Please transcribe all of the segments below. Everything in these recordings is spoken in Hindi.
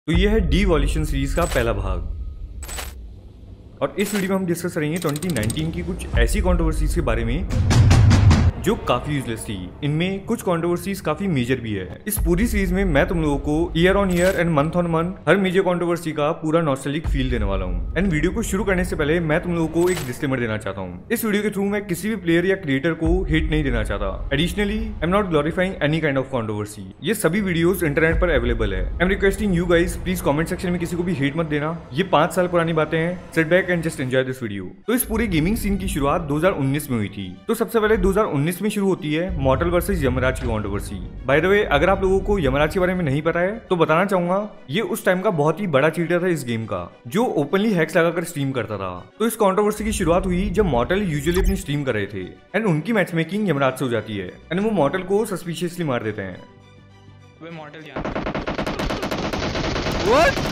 तो ये है डिवॉल्यूशन सीरीज का पहला भाग। और इस वीडियो में हम डिस्कस करेंगे 2019 की कुछ ऐसी कंट्रोवर्सीज के बारे में जो काफी यूजलेस थी। इनमें कुछ कंट्रोवर्सीज काफी मेजर भी है। इस पूरी सीरीज में मैं तुम लोगों को year on year and month on month हर मेजर कंट्रोवर्सी का पूरा नॉस्टैल्जिक फील देने वाला हूँ। एंड वीडियो को शुरू करने से पहले मैं तुम लोगों को एक डिस्क्लेमर देना चाहता हूँ। इस वीडियो के थ्रू मैं किसी भी प्लेयर या क्रिएटर को हिट नहीं देना चाहता। Additionally I am not glorifying any kind of controversy. ये सभी वीडियोस इंटरनेट पर अवेलेबल है। I am requesting you guys, please comment section में किसी को भी हिट मत देना। ये 5 साल पुरानी बातें हैं। Sit back and just enjoy this video. तो इस पूरी गेमिंग सीन की शुरुआत 2019 में हुई थी। तो सबसे पहले 2019 में शुरू होती है मॉर्टल वर्सेस यमराज की कंट्रोवर्सी। बाय द वे, अगर आप लोगों को यमराज के बारे में नहीं पता है तो बताना चाहूंगा, ये उस टाइम का बहुत ही बड़ा चीटर था इस गेम का, जो ओपनली हैक्स लगाकर स्ट्रीम करता था। तो इस कंट्रोवर्सी की शुरुआत हुई जब मॉर्टल यूजुअली अपनी स्ट्रीम कर रहे थे एंड उनकी मैच मेकिंग यमराज से हो जाती है एंड वो मॉर्टल को सस्पिशियसली मार देते हैं। वे मॉर्टल What?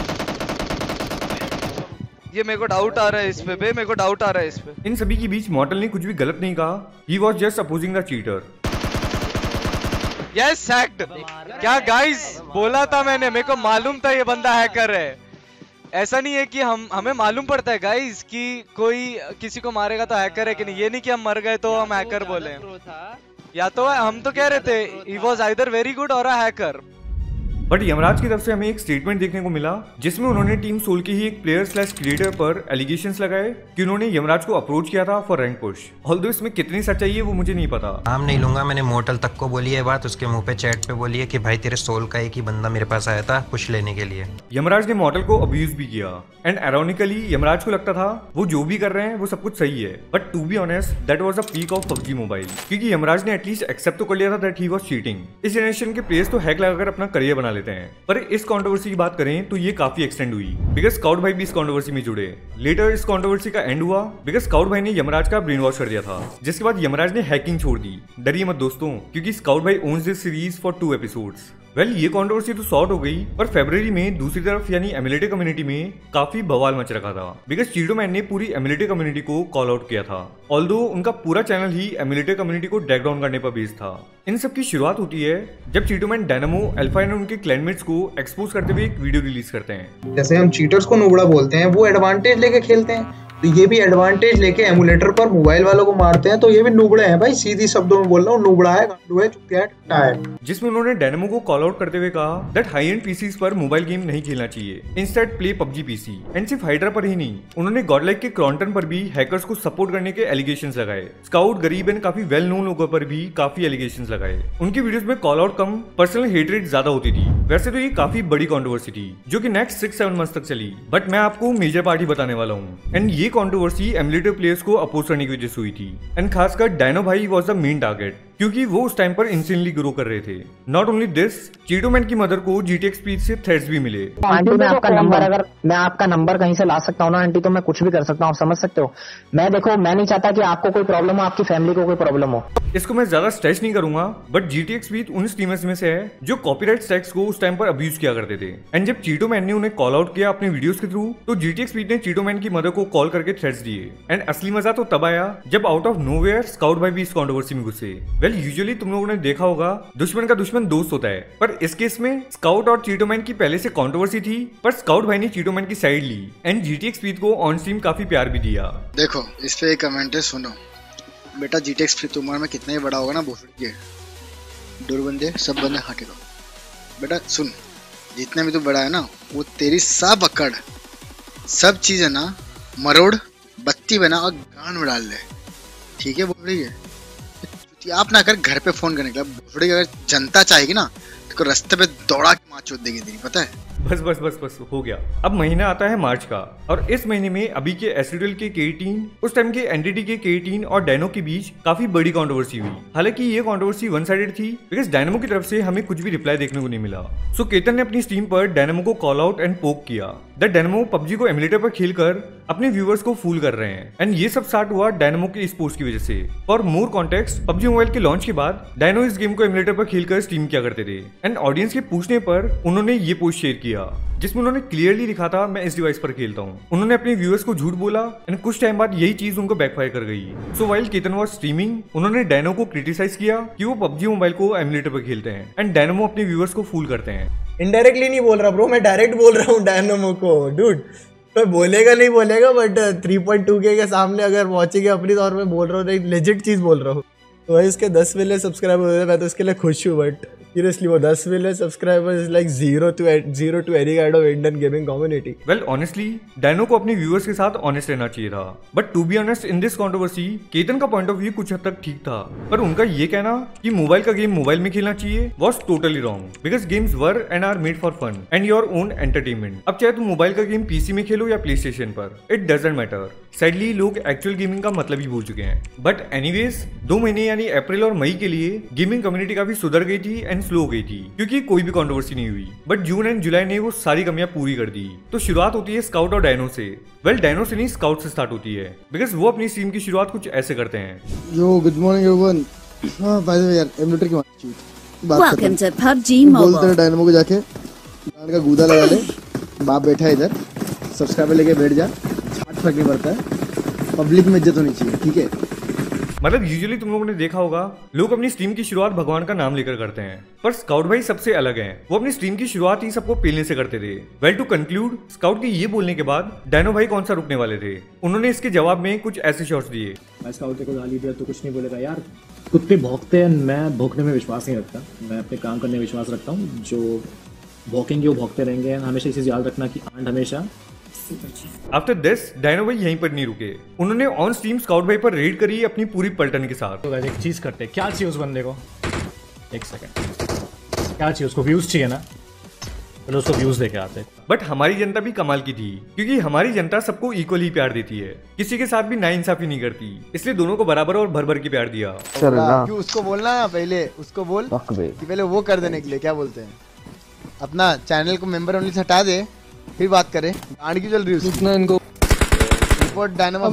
ये मेरे को डाउट आ रहा है इस पे मेरे को डाउट आ रहा है इस पे। इन सभी के बीच मॉर्टल ने कुछ भी गलत नहीं कहा। He was just opposing the cheater. Yes sacked. क्या गाइस, बोला था मैंने, मेरे को मालूम था ये बंदा हैकर है। ऐसा नहीं है कि हमें मालूम पड़ता है गाइस कि कोई किसी को मारेगा तो हैकर है कि नहीं। ये नहीं कि हम मर गए तो हम हैकर बोले। या तो हम तो कह रहे थे he was either very good और अ हैकर। बट यमराज की तरफ से हमें एक स्टेटमेंट देखने को मिला जिसमें उन्होंने टीम सोल के ही एक प्लेयर स्लैश क्रिएटर पर एलिगेशंस लगाए कि उन्होंने यमराज को अप्रोच किया था फॉर रैंक पुश। ऑल्दो इसमें कितनी सच्चाई है वो मुझे नहीं पता। नाम नहीं लूंगा, मैंने मोर्टल तक को बोली है बात, उसके मुंह पे चैट पे बोली है कि भाई तेरे सोल का एक ही बंदा मेरे पास आया था पुश लेने के लिए। यमराज ने मॉर्टल को अब्यूज भी किया एंड आयरॉनिकली यमराज को लगता था वो जो भी कर रहे हैं वो सब कुछ सही है। But to be honest that was the peak of PUBG mobile, क्योंकि यमराज ने एटलीस्ट एक्सेप्ट तो कर लिया था दैट ही वाज चीटिंग। इस जनरेशन के प्लेयर्स तो हैक लगाकर अपना करियर बना लेते हैं। पर इस कंट्रोवर्सी की बात करें तो ये काफी एक्सटेंड हुई बिकॉज स्काउट भाई भी इस कंट्रोवर्सी में जुड़े। लेटर इस कंट्रोवर्सी का एंड हुआ बिकॉज स्काउट भाई ने यमराज का ब्रेन वॉश कर दिया था, जिसके बाद यमराज ने हैकिंग छोड़ दी। डरिए मत दोस्तों, क्योंकि स्काउट भाई owns this series for 2 episodes. Well, ये कंट्रोवर्सी तो सॉर्ट हो गई, पर फरवरी में दूसरी तरफ यानी एमुलेटर कम्युनिटी में काफी बवाल मच रखा था बिकॉज चीटो मैन ने पूरी एमुलेटर कम्युनिटी को कॉल आउट किया था। ऑल्दो उनका पूरा चैनल ही एमुलेटर कम्युनिटी को ड्रैग डाउन करने पर बेस्ड था। इन सब की शुरुआत होती है जब Cheeto man Dynamo Alpha and उनके क्लैनमेट्स को एक्सपोज करते हुए एक वीडियो रिलीज करते हैं। जैसे हम चीटर्स को नुबड़ा बोलते हैं, वो एडवांटेज लेके खेलते हैं, तो ये भी एडवांटेज लेके एमुलेटर पर मोबाइल वालों को मारते हैं। तो ये भी नुबड़े हैं भाई, सीधी शब्दों में बोल रहा हूँ, नुबड़ा है, गांडू है, चुतिया है, टट्टा है। जिसमें उन्होंने डायनामो को कॉल आउट करते हुए कहा दैट हाई एंड पीसीज पर मोबाइल गेम नहीं खेलना चाहिए, instead play PUBG PC. And सिर्फ हाइड्रा पर ही नहीं, उन्होंने गॉडलाइक के क्रॉन्टन पर भी हैकर्स को सपोर्ट करने के एलिगेशंस लगाए। स्काउट, गरीब एंड काफी वेल नोन लोगों पर भी काफी एलिगेशंस लगाए। उनकी वीडियोस में कॉल आउट कम, पर्सनल हेटरेट ज्यादा होती थी। वैसे तो ये काफी बड़ी कंट्रोवर्सी थी जो कि नेक्स्ट 6-7 मंथ तक चली, बट मैं आपको मेजर पार्टी बताने वाला हूँ। एंड ये कंट्रोवर्सी एमुलेटर प्लेयर्स को अपोज करने की वजह से हुई थी। एंड खासकर डायनो भाई वाज द मेन टारगेट, क्योंकि वो उस टाइम पर इंस्टेंटली ग्रो कर रहे थे। Not only this, Cheeto man की मदर को जीटीएक्स स्पीड से थ्रेट्स भी मिले। आंटी, मैं आपका नंबर कहीं से ला सकता हूँ ना आंटी, तो मैं कुछ भी कर सकता हूँ, आप समझ सकते हो। मैं नहीं चाहता कि आपको कोई प्रॉब्लम हो, आपकी फैमिली को कोई प्रॉब्लम हो। इसको मैं ज्यादा स्ट्रेच नहीं करूंगा, बट जीटीएक्स स्पीड उन स्ट्रीमर्स में से है जो कॉपीराइट स्ट्राइक्स को उस टाइम पर अब्यूज किया करते थे। एंड जब चीटो मैन ने उन्हें कॉल आउट किया अपने वीडियोस के थ्रू, तो जीटीएक्स स्पीड ने चीटो मैन की मदर को कॉल करके थ्रेट्स दिए। एंड असली मजा तो तब आया जब आउट ऑफ नोवेयर स्काउट भाई भी इस कंट्रोवर्सी में घुसे। वेल, यूजुअली तुम लोगों ने देखा होगा दुश्मन का दुश्मन दोस्त होता है, पर इस केस में स्काउट और चीटो मैन की पहले से कंट्रोवर्सी थी, पर स्काउट भाई ने चीटो मैन की साइड ली एंड जीटीएक्स स्पीड को ऑन स्ट्रीम काफी प्यार भी दिया। देखो, इस पे एक कमेंट है, सुनो बेटा, जीटीएक्स स्पीड तुम्हारे में कितना ही बड़ा होगा ना, भोसड़ी के डोर बंदे सब बंदे हटे दो बेटा। सुन, जितना भी तू बड़ा है ना, वो तेरी सब अकड़ सब चीज है ना, मरोड़ बत्ती बना और गान में डाल ले, ठीक है? बोल रही है आप ना कर घर पे फोन करने के लिए, थोड़ी अगर जनता चाहेगी ना तो रास्ते पे दौड़ा के मार चोट देगी तेरी, पता है? बस बस बस बस हो गया। अब महीना आता है मार्च का, और इस महीने में अभी के एसिडल के K18, उस टाइम के एनडीटी के K18 और डायनो के बीच काफी बड़ी कंट्रोवर्सी हुई। हालांकि ये कंट्रोवर्सी वन साइडेड थी बिकॉज डायनामो की तरफ से हमें कुछ भी रिप्लाई देखने को नहीं मिला। सो केतन ने अपनी स्ट्रीम पर डायनामो को कॉल आउट एंड पोक किया दैट डायनामो पबजी को एमुलेटर पर खेलकर अपने व्यूअर्स को फूल कर रहे हैं। एंड ये सब स्टार्ट हुआ डायनामो के इस पोस्ट की वजह से। For more context, PUBG mobile के लॉन्च के बाद डायनो इस गेम को एमुलेटर पर खेलकर स्ट्रीम किया करते थे एंड ऑडियंस के पूछने पर उन्होंने ये पोस्ट शेयर किया जिसमें उन्होंने क्लियरली लिखा था मैं इस डिवाइस पर खेलता हूँ। उन्होंने अपने व्यूअर्स को झूठ बोला एंड कुछ टाइम बाद यही चीज उनको बैकफायर कर गई। So while Ketan was streaming, उन्होंने डायनो को क्रिटिसाइज किया कि वो पबजी मोबाइल को एमुलेटर पर खेलते हैं एंड डायनोमो अपने व्यूअर्स को फूल करते हैं। इनडायरेक्टली नहीं बोल रहा ब्रो, मैं डायरेक्ट बोल रहा हूँ डायनोमो को। डूड तो बोलेगा नहीं बोलेगा, बट 3.2K के सामने अगर वॉचिंग है अपनी, तो मैं बोल रहा हूँ एक लेजिट चीज बोल रहा हूँ। तो भाई इसके 10 मिलियन सब्सक्राइबर हुए, मैं तो इसके लिए खुश हूँ। बट सीरियसली वो 10 million subscriber is like zero to any kind of Indian gaming community. Well honestly Dyno को अपने व्यूअर्स के साथ ऑनेस्ट रहना चाहिए था, but to be honest in this controversy Ketan का पॉइंट ऑफ व्यू कुछ हद तक ठीक था, पर उनका ये कहना कि मोबाइल का गेम मोबाइल में खेलना चाहिए was totally wrong, because games were and are made for fun and your own entertainment. अब चाहे तुम मोबाइल का गेम पीसी में खेलो या प्ले स्टेशन पर, इट डजंट मैटर। सैडली लोग एक्चुअल गेमिंग का मतलब ही भूल चुके हैं। बट एनीवेज 2 महीने यानी अप्रैल और मई के लिए गेमिंग कम्युनिटी काफी सुधर गई थी एंड स्लो हो गई थी, क्योंकि कोई भी कंट्रोवर्सी नहीं हुई। बट जून एंड जुलाई ने वो सारी कमियां पूरी कर दी। तो शुरुआत होती है स्काउट और डायनो से। वेल डायनो से नहीं, स्काउट से स्टार्ट होती है, बिकॉज वो अपनी स्ट्रीम की शुरुआत कुछ ऐसे करते हैं। Yo good morning everyone. By the way यार एमुलेटर की बात वेलकम टू PUBG मोबाइल। बोलते हैं डायनोमो को जाके गांड का गूदा लगा ले, बाप बैठा है इधर, सब्सक्राइबर लेके बैठ जा, छाट फर्क नहीं पड़ता है, पब्लिक में इज्जत होनी चाहिए, ठीक है। मतलब यूजुअली तुम लोगों ने देखा होगा लोग अपनी स्ट्रीम की शुरुआत भगवान का नाम लेकर करते हैं, पर स्काउट भाई सबसे अलग हैं। वो अपनी स्ट्रीम की शुरुआत ही सबको पेलने से करते थे। वेल टू कंक्लूड, स्काउट के ये बोलने के बाद डायनो भाई कौन सा रुकने वाले थे। उन्होंने इसके जवाब में कुछ ऐसे शॉट्स दिए। मैं स्काउट को गाली दिया तो कुछ नहीं बोलेगा यार, कुत्ते भौंकते हैं, मैं भौंकने में विश्वास नहीं रखता, मैं अपने काम करने में विश्वास रखता हूँ। जो भौंकेंगे वो भौंकते रहेंगे। हमेशा इसे याद रखना कि आंट हमेशा। आफ्टर दिस डायनो भाई यहीं पर नहीं रुके, उन्होंने ऑन स्ट्रीम स्काउट भाई पर रेड करी अपनी पूरी पलटन के साथ। तो एक चीज करते, क्या चाहिए उस बंदे को, एक सेकंड, क्या चाहिए उसको? व्यूज चाहिए ना, चलो उसको व्यूज देके आते। बट हमारी जनता भी कमाल की थी, क्योंकि हमारी जनता सबको इक्वली प्यार देती है, किसी के साथ भी नाइंसाफी नहीं करती, इसलिए दोनों को बराबर और भर भर के प्यार दिया। क्यों उसको बोलना ना, पहले उसको बोल कि पहले वो कर देने के लिए क्या बोलते हैं, अपना चैनल को मेंबर ओनली से हटा दे, फिर बात करें। गांड की चल रही है इनको रिपोर्ट डायनामो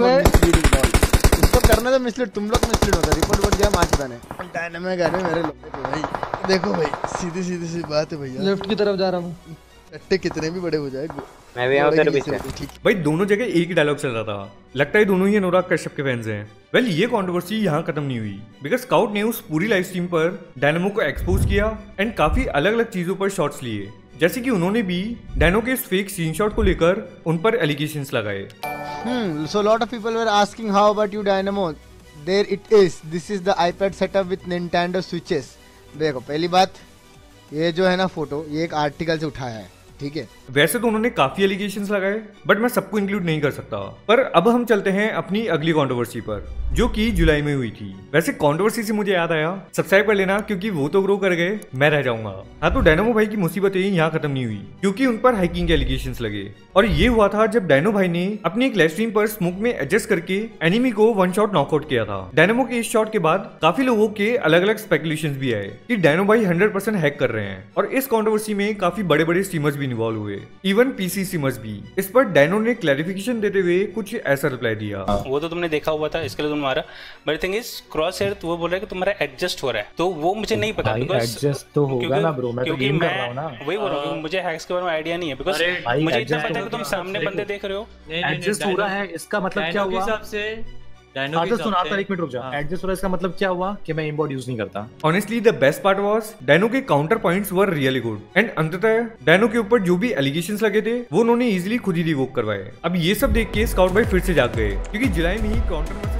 उसको करना था मिसलीड, तुम लोग मिसलीड होता, रिपोर्ट बोल दिया माच बने डायनामो गए मेरे लोग। देखो भाई, देखो भाई, सीधी सीधी सी बात है भैया, लेफ्ट की तरफ जा रहा हूँ, कट्टे कितने भी बड़े हो जाए मैं भी यहाँ तेरे पीछे। भाई दोनों जगह एक ही डायलॉग चल रहा था, लगता है दोनों ही अनुराग कश्यप के फैंस हैं। वेल ये कंट्रोवर्सी यहाँ खत्म नहीं हुई, बिकॉज स्काउट ने उस पूरी लाइव स्ट्रीम पर डायनामो को एक्सपोज किया एंड काफी अलग अलग चीजों पर शॉट्स लिए, जैसे कि उन्होंने भी डायनो के इस फेक स्क्रीनशॉट को लेकर उन पर एलिगेशंस लगाए। So lot of people were asking how about you Dynamo? There it is. This is the iPad setup with Nintendo Switches. देखो पहली बात, ये जो है ना फोटो, ये एक आर्टिकल से उठाया है, ठीक है। वैसे तो उन्होंने काफी एलिगेशंस लगाए, बट मैं सबको इंक्लूड नहीं कर सकता। पर अब हम चलते हैं अपनी अगली कंट्रोवर्सी पर, जो कि जुलाई में हुई थी। वैसे कंट्रोवर्सी से मुझे याद आया, सब्सक्राइब कर लेना, क्योंकि वो तो ग्रो कर गए, मैं रह जाऊंगा। हाँ, तो डायनामो भाई की मुसीबतें यहाँ खत्म नहीं हुई, क्योंकि उन पर हैकिंग के एलिगेशंस लगे। और ये हुआ था जब डायनो भाई ने अपनी एक लाइव स्ट्रीम पर स्मोक में एडजस्ट करके एनिमी को वन शॉट नॉकआउट किया था। डायनामो के इस शॉट के बाद काफी लोगों के अलग अलग स्पेकुलेशंस भी आए कि डायनो भाई 100% हैक कर रहे हैं, और इस कंट्रोवर्सी में काफी बड़े बड़े स्ट्रीमर्स भी इन्वॉल्व हुए, इवन पीसी स्ट्रीमर्स भी। इस पर डायनो ने क्लैरिफिकेशन देते हुए कुछ ऐसा रिप्लाई दिया। वो तो तुमने देखा हुआ था, इसके लिए तुम मारा, but thing is crosshair, तो वो बोल रहा है कि तुम्हारा एडजस्ट हो रहा है, तो वो मुझे नहीं पता, एडजस्ट तो होगा ना ब्रो, मैं तो गेम कर रहा हूं ना, वही बोल रहा हूं, मुझे हैक्स के बारे में आईडिया नहीं है, बिकॉज़ मुझे इतना पता है कि तुम सामने बंदे देख रहे हो, एडजस्ट हो रहा है, इसका मतलब क्या हुआ? हिसाब से डायनो के सुना था, 1 मिनट रुक जा। एडजस्ट हो रहा है, इसका मतलब क्या हुआ कि मैं एमबॉट यूज नहीं करता। Honestly the best part was Dyno के counter points were really good, and अंततः डायनो के ऊपर जो भी एलिगेशंस लगे थे वो उन्होंने इजीली खुद ही रिवोक करवाए। अब ये सब देख के स्काउट भाई फिर से जाग गए, क्योंकि जुलाई में ही काउंटर